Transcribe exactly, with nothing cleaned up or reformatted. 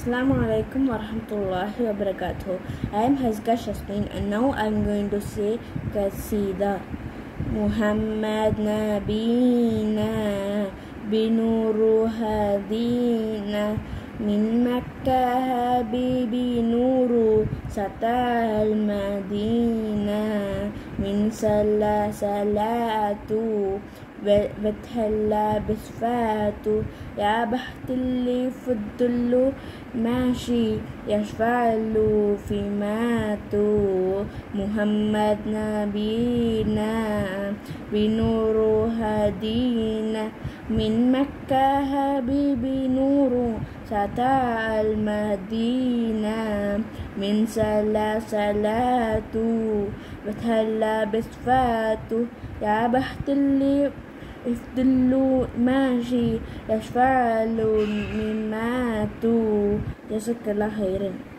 Assalamu alaikum warahmatullahi wabarakatuh. I am Hazga Shasmin and now I am going to say Qasida. Muhammad Nabina binuru hadina min Makkah habibi nuru satal madina min salla salatu وتهلا بصفاته يا بخت اللي في الظل ماشي يشفع له في ماتو محمد نبينا بنور هدينا من مكة حبيبي نور سطع المدينة من سلا سلاته وتهلا بصفاته يا بخت اللي افضلوا ماشي يشفع له من ماتوا. جزاك الله خيرا.